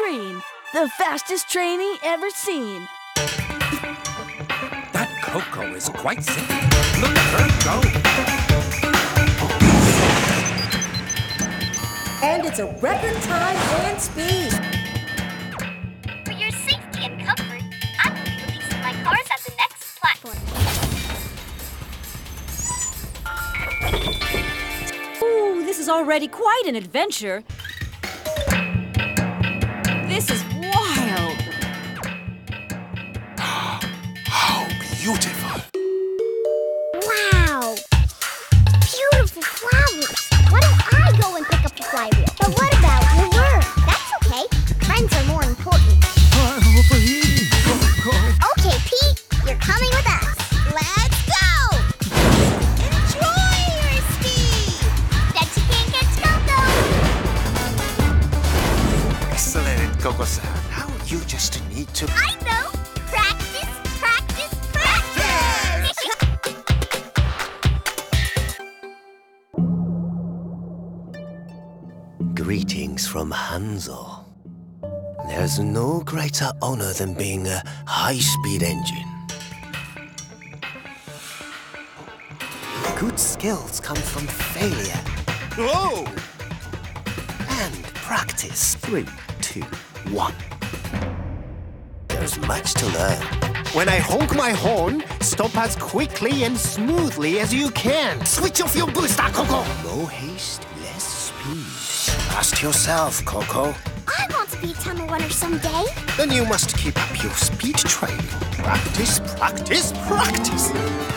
green, the fastest trainee ever seen. That Koko is quite sick. Look at her go. And it's a record time and speed. For your safety and comfort, I'm releasing my cars at the next platform. Ooh, this is already quite an adventure. This is wild. How beautiful. Wow! Beautiful flowers! Why don't I go and pick up the flywheel? But what about your work? That's okay. Friends are more important. I'm overheating, Koko. Okay, Pete, you're coming with us. Let's go! Enjoy your speed! Bet you can't catch Koko! Excellent, Koko-san. Now you just need to... I know! Practice, practice, practice! Greetings from Hanzo. There's no greater honor than being a high-speed engine. Good skills come from failure. Whoa! And practice. 3, 2, 1. There's much to learn. When I honk my horn, stop as quickly and smoothly as you can. Switch off your booster, Koko! No haste, less speed. Trust yourself, Koko. I want to be a tunnel runner someday. Then you must keep up your speed training. Practice, practice, practice.